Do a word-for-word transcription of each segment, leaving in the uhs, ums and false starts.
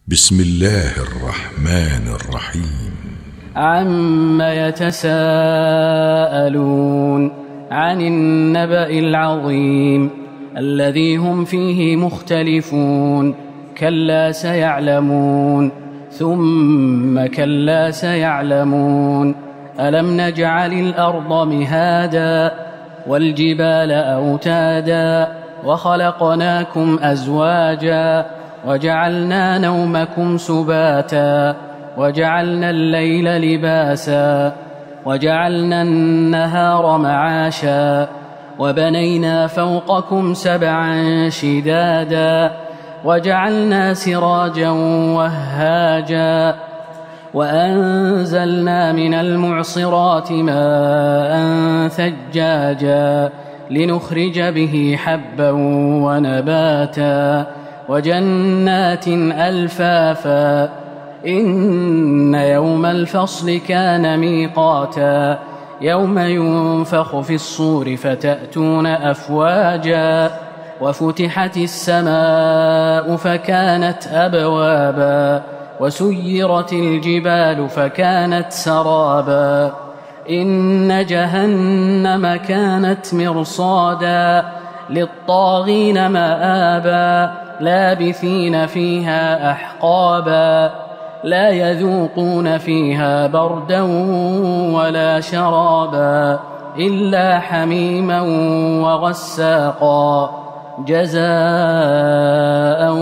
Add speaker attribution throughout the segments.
Speaker 1: بسم الله الرحمن الرحيم.
Speaker 2: عم يتساءلون عن النبأ العظيم الذي هم فيه مختلفون. كلا سيعلمون ثم كلا سيعلمون. ألم نجعل الأرض مهادا والجبال أوتادا وخلقناكم أزواجا وجعلنا نومكم سباتا وجعلنا الليل لباسا وجعلنا النهار معاشا وبنينا فوقكم سبعا شدادا وجعلنا سراجا وهاجا وأنزلنا من المعصرات ماء ثجاجا لنخرج به حبا ونباتا وجنات ألفافا. إن يوم الفصل كان ميقاتا يوم ينفخ في الصور فتأتون أفواجا وفتحت السماء فكانت أبوابا وسيرت الجبال فكانت سرابا. إن جهنم كانت مرصادا للطاغين مآبا لابثين فيها أحقابا لا يذوقون فيها بردا ولا شرابا إلا حميما وغساقا جزاء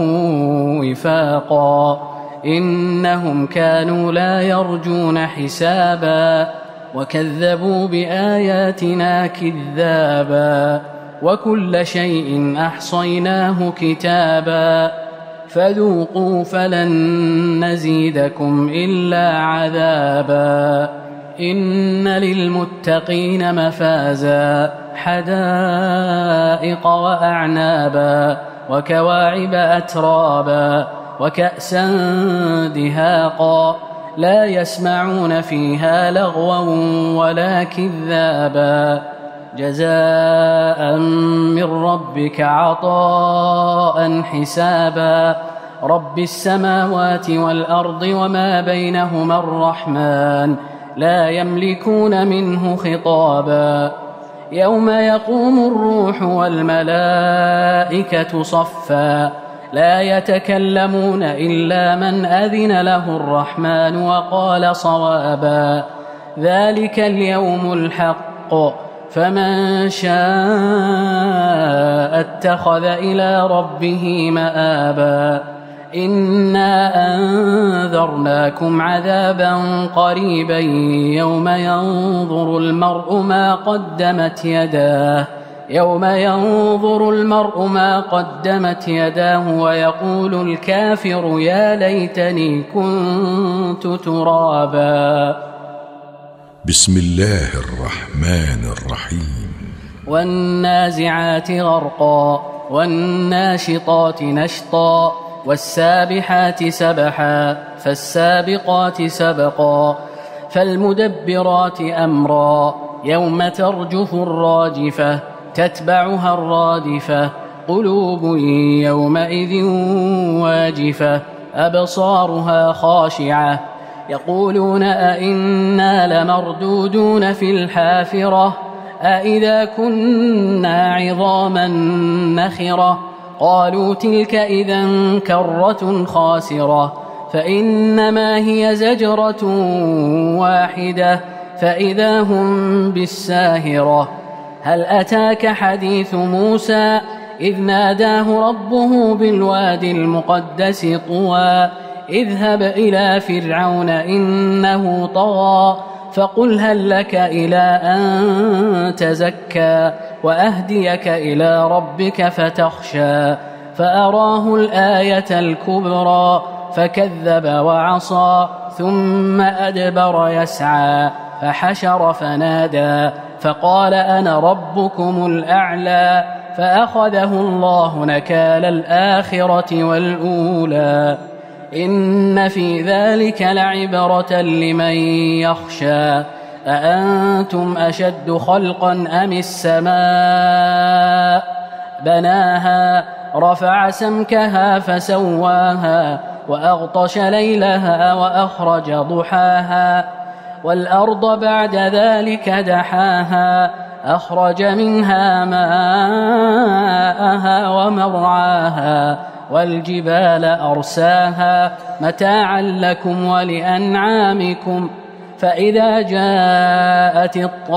Speaker 2: وفاقا. إنهم كانوا لا يرجون حسابا وكذبوا بآياتنا كذابا وكل شيء أحصيناه كتابا فذوقوا فلن نزيدكم إلا عذابا. إن للمتقين مفازا حدائق وأعنابا وكواعب أترابا وكأسا دهاقا لا يسمعون فيها لغوا ولا كذابا جزاء من ربك عطاء حسابا. رب السماوات والأرض وما بينهما الرحمن لا يملكون منه خطابا. يوم يقوم الروح والملائكة صفا لا يتكلمون إلا من أذن له الرحمن وقال صوابا. ذلك اليوم الحق فمن شاء اتخذ إلى ربه مآبا. إنا أنذرناكم عذابا قريبا يوم ينظر المرء ما قدمت يداه يوم ينظر المرء ما قدمت يداه ويقول الكافر يا ليتني كنت ترابا.
Speaker 1: بسم الله الرحمن الرحيم.
Speaker 2: والنازعات غرقا والناشطات نشطا والسابحات سبحا فالسابقات سبقا فالمدبرات أمرا يوم ترجف الراجفة تتبعها الرادفة قلوب يومئذ واجفة أبصارها خاشعة يقولون أئنا لمردودون في الحافرة أئذا كنا عظاما نخرة قالوا تلك إذا كرة خاسرة فإنما هي زجرة واحدة فإذا هم بالساهرة. هل أتاك حديث موسى إذ ناداه ربه بالوادي المقدس طوى اذهب إلى فرعون إنه طغى فقل هل لك إلى أن تزكى وأهديك إلى ربك فتخشى فأراه الآية الكبرى فكذب وعصى ثم أدبر يسعى فحشر فنادى فقال أنا ربكم الأعلى فأخذه الله نكال الآخرة والأولى. إن في ذلك لعبرة لمن يخشى أأنتم أشد خلقا أم السماء بناها رفع سمكها فسواها وأغطش ليلها وأخرج ضحاها والأرض بعد ذلك دحاها أخرج منها ماءها ومرعاها والجبال أرساها متاعا لكم ولأنعامكم فإذا جاءت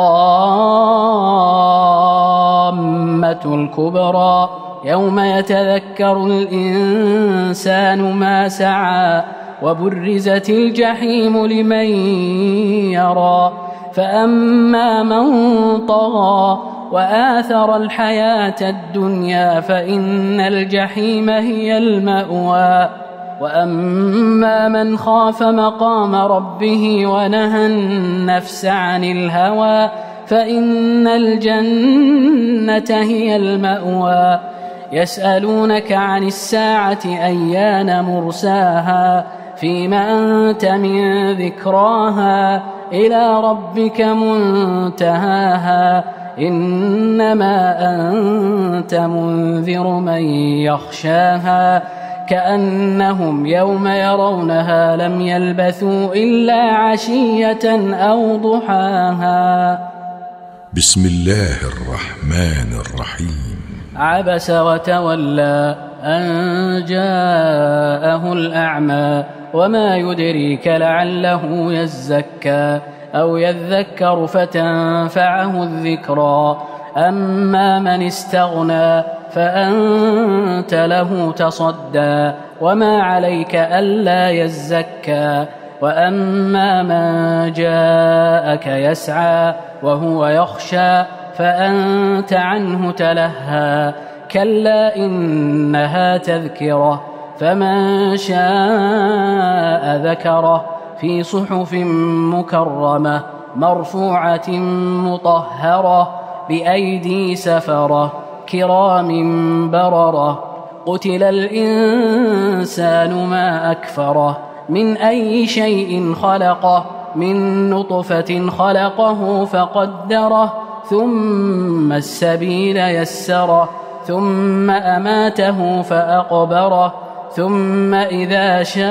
Speaker 2: الطامة الكبرى يوم يتذكر الإنسان ما سعى وبرزت الجحيم لمن يرى فأما من طغى وآثر الحياة الدنيا فإن الجحيم هي المأوى وأما من خاف مقام ربه ونهى النفس عن الهوى فإن الجنة هي المأوى يسألونك عن الساعة أيان مرساها فيم أنت من ذكراها إلى ربك منتهاها إنما أنت منذر من يخشاها كأنهم يوم يرونها لم يلبثوا إلا عشية أو ضحاها.
Speaker 1: بسم الله الرحمن الرحيم.
Speaker 2: عبس وتولى أن جاءه الأعمى وما يدريك لعله يزكى أو يذكر فتنفعه الذكرى أما من استغنى فأنت له تصدى وما عليك ألا يزكى وأما من جاءك يسعى وهو يخشى فأنت عنه تلهى كلا إنها تذكرة فمن شاء ذكره في صحف مكرمة مرفوعة مطهرة بأيدي سفرة كرام بررة قتل الإنسان ما أكفره من أي شيء خلقه من نطفة خلقه فقدره ثم السبيل يسره ثم أماته فأقبره ثم إذا شاء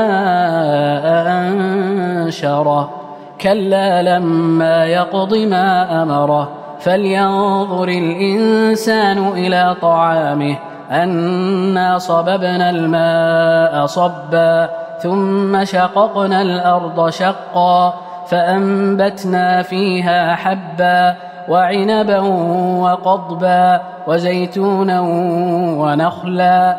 Speaker 2: أنشره كلا لما يقض ما أمره فلينظر الإنسان إلى طعامه أنا صببنا الماء صبا ثم شققنا الأرض شقا فأنبتنا فيها حبا وعنبا وقضبا وزيتونا ونخلا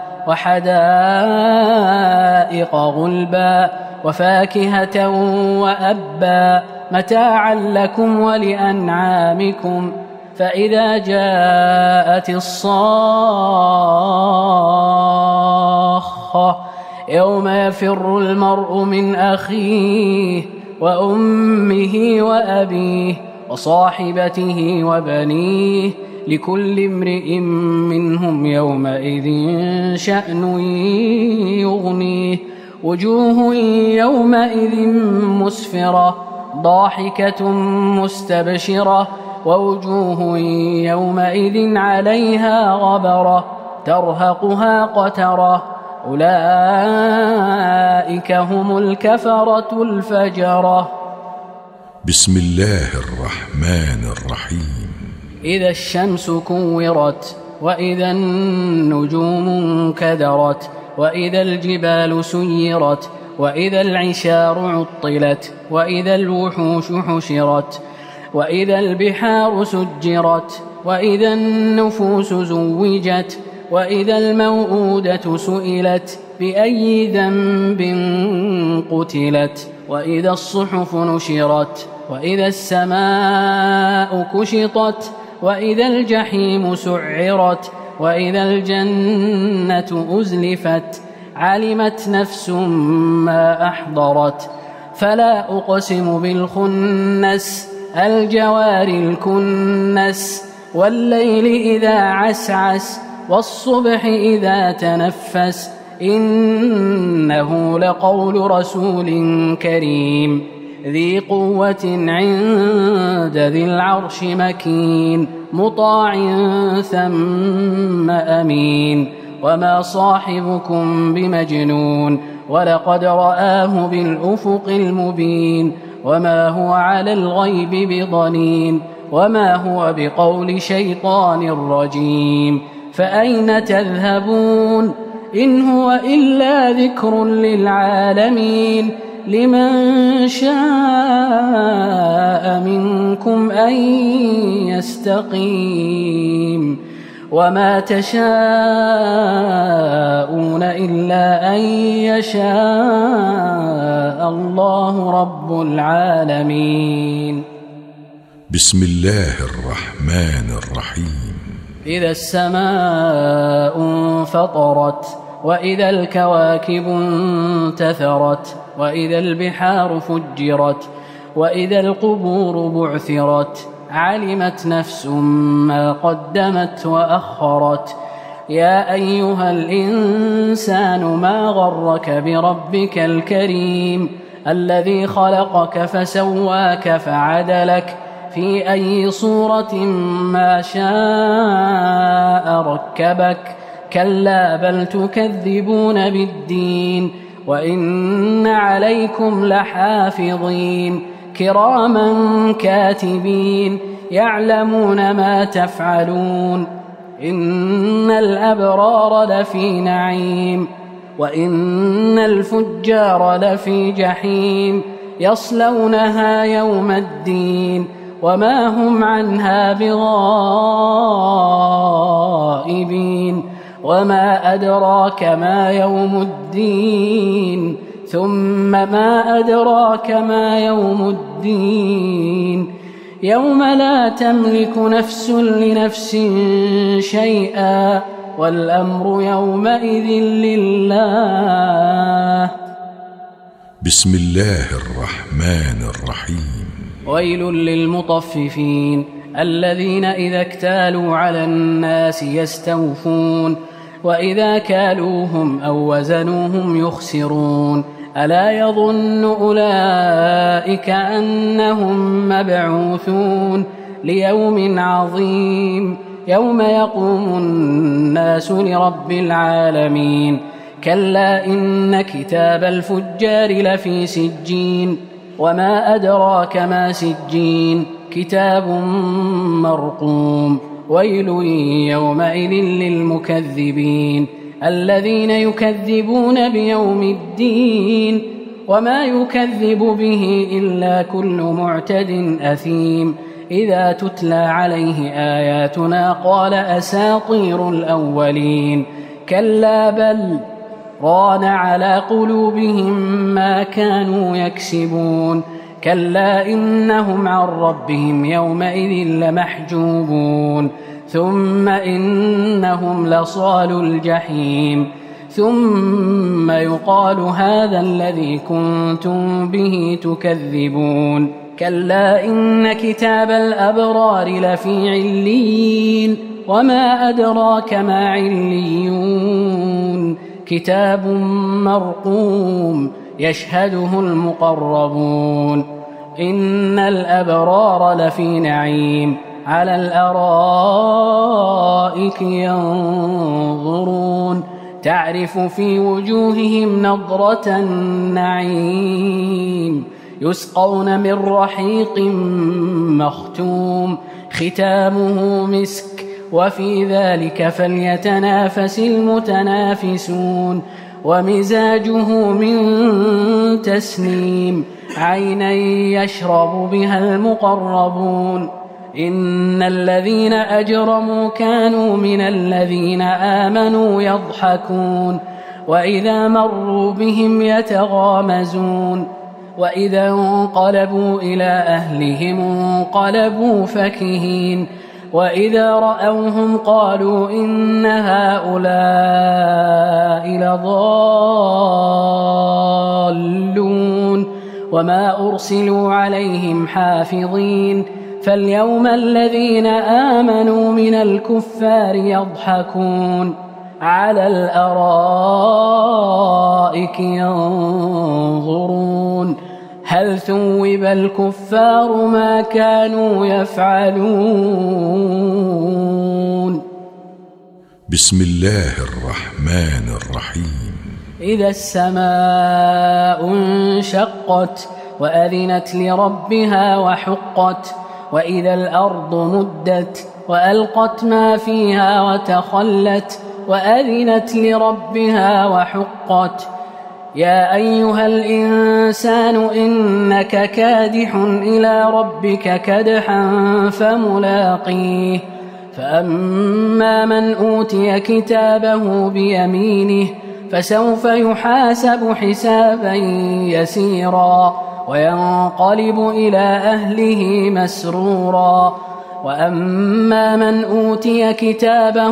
Speaker 2: وحدائق غلبا وفاكهة وأبا متاعا لكم ولأنعامكم فإذا جاءت الصاخة يوم يفر المرء من أخيه وأمه وأبيه وصاحبته وبنيه لكل امرئ منهم يومئذ شأن يغنيه وجوه يومئذ مسفرة ضاحكة مستبشرة ووجوه يومئذ عليها غبرة ترهقها قترة أولئك هم الكفرة الفجرة.
Speaker 1: بسم الله الرحمن الرحيم.
Speaker 2: إذا الشمس كورت وإذا النجوم انكدرت وإذا الجبال سيرت وإذا العشار عطلت وإذا الوحوش حشرت وإذا البحار سجرت وإذا النفوس زوجت وإذا الموءودة سئلت بأي ذنب قتلت وإذا الصحف نشرت وإذا السماء كشطت وإذا الجحيم سعرت وإذا الجنة أزلفت علمت نفس ما أحضرت فلا أقسم بالخنس الجوار الكنس والليل إذا عسعس والصبح إذا تنفس إنه لقول رسول كريم ذي قوة عند ذي العرش مكين مطاع ثم أمين وما صاحبكم بمجنون ولقد رآه بالأفق المبين وما هو على الغيب بضنين وما هو بقول شيطان رجيم فأين تذهبون إن هو إلا ذكر للعالمين لمن شاء منكم أن يستقيم وما تشاءون إلا أن يشاء الله رب العالمين.
Speaker 1: بسم الله الرحمن الرحيم.
Speaker 2: إذا السماء انفطرت وإذا الكواكب انتثرت وإذا البحار فجرت وإذا القبور بعثرت علمت نفس ما قدمت وأخرت يا أيها الإنسان ما غرك بربك الكريم الذي خلقك فسواك فعدلك في أي صورة ما شاء ركبك كلا بل تكذبون بالدين وإن عليكم لحافظين كراما كاتبين يعلمون ما تفعلون إن الأبرار لفي نعيم وإن الفجار لفي جحيم يصلونها يوم الدين وما هم عنها بغائبين وما أدراك ما يوم الدين ثم ما أدراك ما يوم الدين يوم لا تملك نفس لنفس شيئا والأمر يومئذ لله.
Speaker 1: بسم الله الرحمن الرحيم.
Speaker 2: ويل للمطففين الذين إذا اكتالوا على الناس يستوفون وإذا كالوهم أو وزنوهم يخسرون ألا يظن أولئك أنهم مبعوثون ليوم عظيم يوم يقوم الناس لرب العالمين كلا إن كتاب الفجار لفي سجين وما أدراك ما سجين كتاب مرقوم ويل يومئذ للمكذبين الذين يكذبون بيوم الدين وما يكذب به إلا كل معتد أثيم إذا تتلى عليه آياتنا قال أساطير الأولين كلا بل ران على قلوبهم ما كانوا يكسبون كلا إنهم عن ربهم يومئذ لمحجوبون ثم إنهم لصالو الجحيم ثم يقال هذا الذي كنتم به تكذبون كلا إن كتاب الأبرار لفي عليين وما أدراك ما عليون كتاب مرقوم يشهده المقربون إن الأبرار لفي نعيم على الأرائك ينظرون تعرف في وجوههم نضرة النعيم يسقون من رحيق مختوم ختامه مسك وفي ذلك فليتنافس المتنافسون ومزاجه من تسنيم عينا يشرب بها المقربون إن الذين أجرموا كانوا من الذين آمنوا يضحكون وإذا مروا بهم يتغامزون وإذا انقلبوا إلى أهلهم انقلبوا فكهين وإذا رأوهم قالوا إن هؤلاء لضالون وما أرسلوا عليهم حافظين فاليوم الذين آمنوا من الكفار يضحكون على الأرائك ينظرون هل ثوب الكفار ما كانوا يفعلون.
Speaker 1: بسم الله الرحمن الرحيم.
Speaker 2: إذا السماء انشقت وأذنت لربها وحقت وإذا الأرض مدت وألقت ما فيها وتخلت وأذنت لربها وحقت. يا أيها الإنسان إنك كادح إلى ربك كدحا فملاقيه. فأما من أوتي كتابه بيمينه فسوف يحاسب حسابا يسيرا وينقلب إلى أهله مسرورا. وأما من أوتي كتابه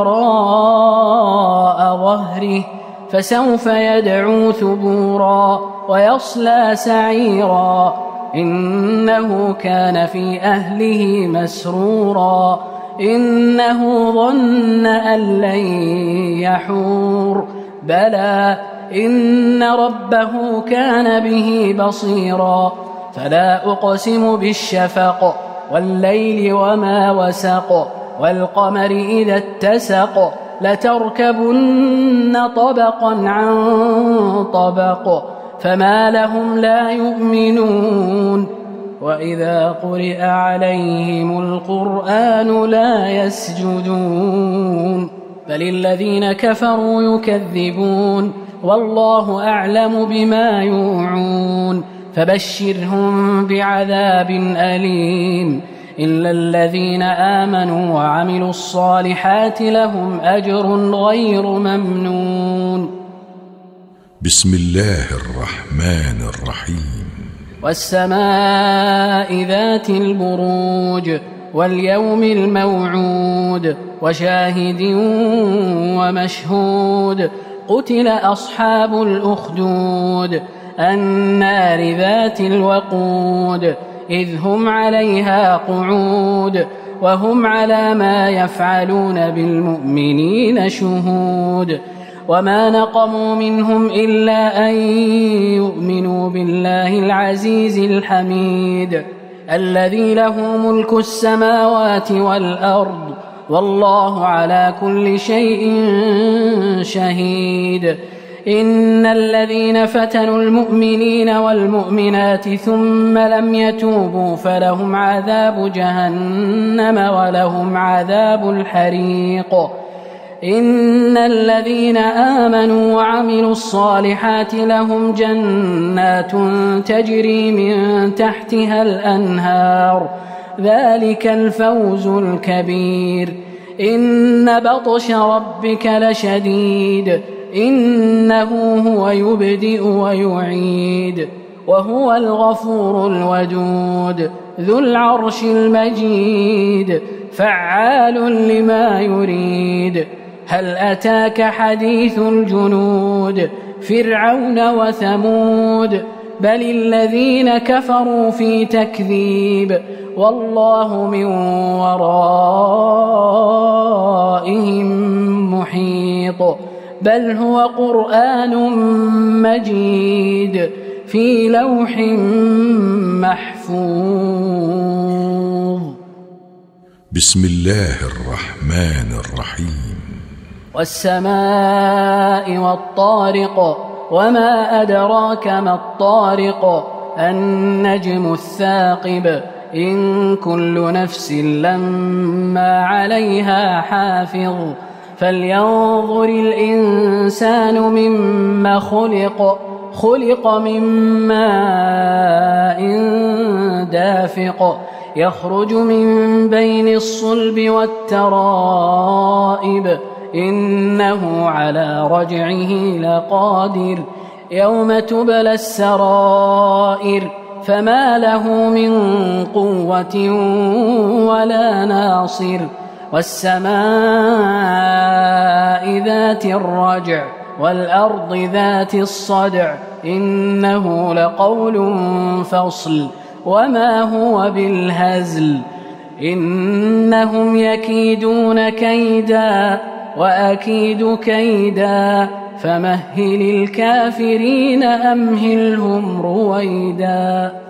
Speaker 2: وراء ظهره فسوف يدعو ثبورا ويصلى سعيرا إنه كان في أهله مسرورا إنه ظن أن لن يحور بلى إن ربه كان به بصيرا. فلا أقسم بالشفق والليل وما وسق والقمر إذا اتسق لتركبن طبقا عن طبق فما لهم لا يؤمنون. وإذا قرئ عليهم القرآن لا يسجدون بل الذين كفروا يكذبون والله أعلم بما يوعون. فبشرهم بعذاب أليم إلا الذين آمنوا وعملوا الصالحات لهم أجر غير ممنون.
Speaker 1: بسم الله الرحمن الرحيم.
Speaker 2: والسماء ذات البروج واليوم الموعود وشاهد ومشهود. قتل أصحاب الأخدود النار ذات الوقود إذ هم عليها قعود وهم على ما يفعلون بالمؤمنين شهود. وما نقموا منهم إلا أن يؤمنوا بالله العزيز الحميد الذي له ملك السماوات والأرض والله على كل شيء شهيد. إن الذين فتنوا المؤمنين والمؤمنات ثم لم يتوبوا فلهم عذاب جهنم ولهم عذاب الحريق. إن الذين آمنوا وعملوا الصالحات لهم جنات تجري من تحتها الأنهار ذلك الفوز الكبير. إن بطش ربك لشديد إنه هو يبدئ ويعيد وهو الغفور الودود ذو العرش المجيد فعال لما يريد. هل أتاك حديث الجنود فرعون وثمود بل الذين كفروا في تكذيب والله من ورائهم محيط. بل هو قرآن مجيد في لوح محفوظ.
Speaker 1: بسم الله الرحمن الرحيم.
Speaker 2: والسماء والطارق وما أدراك ما الطارق النجم الثاقب إن كل نفس لما عليها حافظ. فلينظر الإنسان مما خلق خلق من ماء دافق يخرج من بين الصلب والترائب إنه على رجعه لقادر. يوم تبلى السرائر فما له من قوة ولا ناصر. والسماء ذات الرجع والأرض ذات الصدع إنه لقول فصل وما هو بالهزل. إنهم يكيدون كيدا وأكيد كيدا فمهل الكافرين أمهلهم رويدا.